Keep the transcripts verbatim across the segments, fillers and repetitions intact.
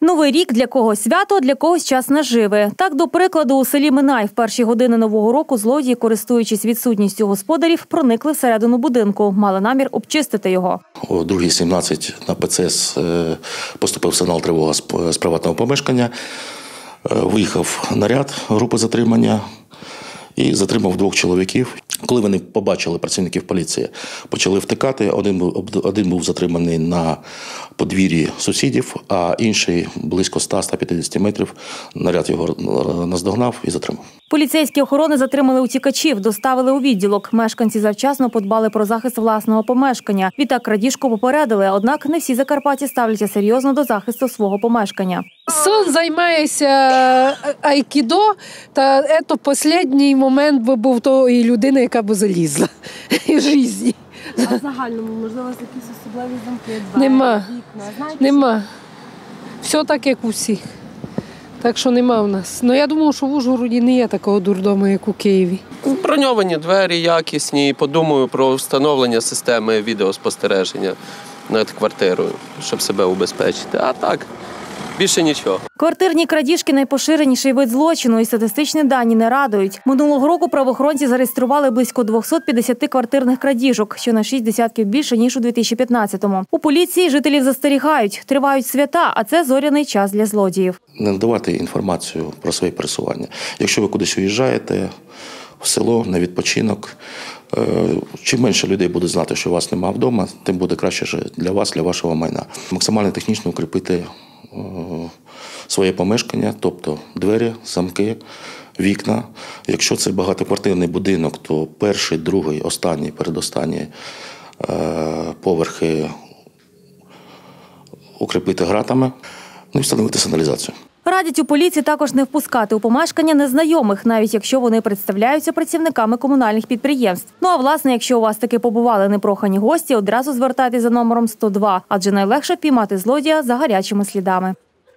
Новий рік для когось свято, для когось час наживи. Так, до прикладу, у селі Минай в перші години Нового року злодії, користуючись відсутністю господарів, проникли всередину будинку. Мали намір обчистити його. О другій сімнадцять на ПЦС поступив сигнал тривоги з приватного помешкання. Виїхав наряд групи затримання і затримав двох чоловіків. Коли вони побачили працівників поліції, почали втикати. Один був, один був затриманий на подвір'ї сусідів, а інший близько ста - ста п'ятдесят метрів. Наряд його наздогнав і затримав. Поліцейські охорони затримали утікачів, доставили у відділок. Мешканці завчасно подбали про захист власного помешкання. Відтак крадіжку попередили, однак не всі закарпатці ставляться серйозно до захисту свого помешкання. Син займається айкідо, та це останній момент був тої людини, яка б залізла в житті. А в загальному, можливо, якісь особливі замки, двері, Нема. вікна? Знаєте, Нема. Все так, як у всіх. Так що нема в нас. Ну я думаю, що в Ужгороді не є такого дурдому, як у Києві. Броньовані двері якісні. Подумаю про встановлення системи відеоспостереження над квартирою, щоб себе убезпечити. А так, більше нічого. Квартирні крадіжки – найпоширеніший вид злочину, і статистичні дані не радують. Минулого року правоохоронці зареєстрували близько двохсот п'ятдесят квартирних крадіжок, що на шість десятків більше, ніж у дві тисячі п'ятнадцятому. У поліції жителів застерігають – тривають свята, а це зоряний час для злодіїв. Не надавати інформацію про своє пересування. Якщо ви кудись уїжджаєте в село на відпочинок, чим менше людей буде знати, що вас немає вдома, тим буде краще для вас, для вашого майна. Максимально технічно укріпити своє помешкання, тобто двері, замки, вікна. Якщо це багатоквартирний будинок, то перший, другий, останній, передостанній поверхи укріпити гратами, ну і встановити сигналізацію. Радять у поліції також не впускати у помешкання незнайомих, навіть якщо вони представляються працівниками комунальних підприємств. Ну а власне, якщо у вас таки побували непрохані гості, одразу звертайтесь за номером сто два, адже найлегше піймати злодія за гарячими слідами.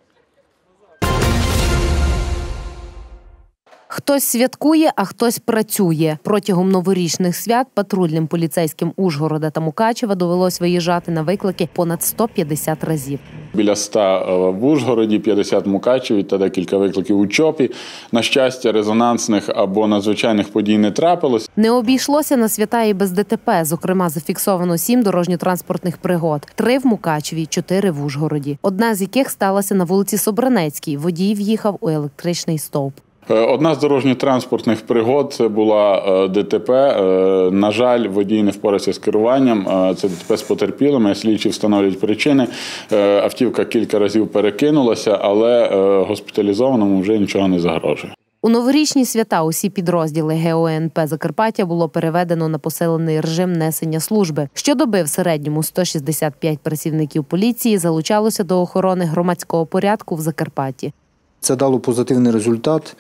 Хтось святкує, а хтось працює. Протягом новорічних свят патрульним поліцейським Ужгорода та Мукачева довелось виїжджати на виклики понад сто п'ятдесят разів. Біля ста в Ужгороді, п'ятдесят в Мукачеві та декілька викликів у Чопі. На щастя, резонансних або надзвичайних подій не трапилось. Не обійшлося на свята і без ДТП. Зокрема, зафіксовано сім дорожньо-транспортних пригод. Три в Мукачеві, чотири в Ужгороді. Одна з яких сталася на вулиці Собранецькій. Водій в'їхав у електричний стовп. Одна з дорожньо-транспортних пригод – це була ДТП. На жаль, водій не впорався з керуванням. Це ДТП з потерпілими. Слідчі встановлюють причини. Автівка кілька разів перекинулася, але госпіталізованому вже нічого не загрожує. У новорічні свята усі підрозділи Ге О Ен Пе Закарпаття було переведено на посилений режим несення служби. Щодоби в середньому сто шістдесят п'ять працівників поліції залучалося до охорони громадського порядку в Закарпатті. Це дало позитивний результат.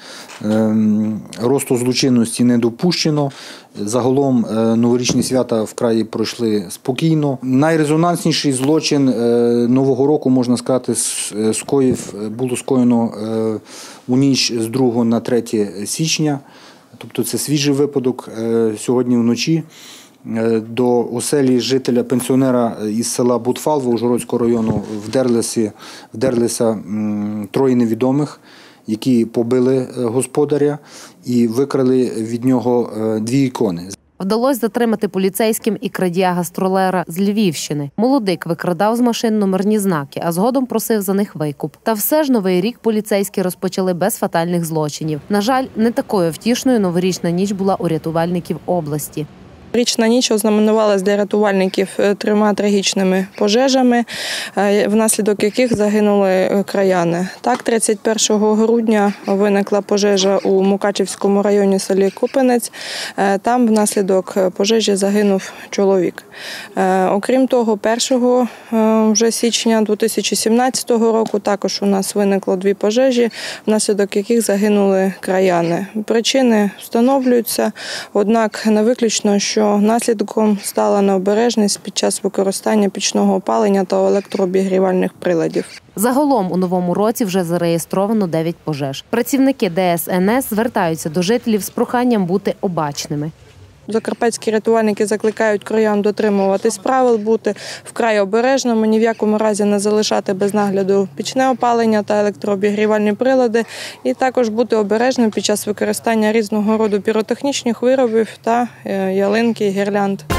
Росту злочинності не допущено. Загалом новорічні свята в краї пройшли спокійно. Найрезонансніший злочин Нового року, можна сказати, скоїв, було скоєно у ніч з другого на третє січня. Тобто це свіжий випадок. Сьогодні вночі до оселі жителя, пенсіонера із села Бутфалва Ужгородського району вдерлися, вдерлися троє невідомих, які побили господаря і викрали від нього дві ікони. Вдалося затримати поліцейським і крадія-гастролера з Львівщини. Молодик викрадав з машин номерні знаки, а згодом просив за них викуп. Та все ж новий рік поліцейські розпочали без фатальних злочинів. На жаль, не такою втішною новорічна ніч була у рятувальників області. Річна ніч ознаменувалась для рятувальників трьома трагічними пожежами, внаслідок яких загинули краяни. Так, тридцять першого грудня виникла пожежа у Мукачівському районі селі Купенець. Там внаслідок пожежі загинув чоловік. Окрім того, першого вже січня дві тисячі сімнадцятого року також у нас виникло дві пожежі, внаслідок яких загинули краяни. Причини встановлюються, однак не виключно, що наслідком стала необережність під час використання пічного опалення та електрообігрівальних приладів. Загалом у новому році вже зареєстровано дев'ять пожеж. Працівники Де Ес Ен Ес звертаються до жителів з проханням бути обачними. Закарпатські рятувальники закликають краян дотримуватись правил, бути вкрай обережними, ні в якому разі не залишати без нагляду пічне опалення та електрообігрівальні прилади, і також бути обережним під час використання різного роду піротехнічних виробів та ялинки і гірлянд.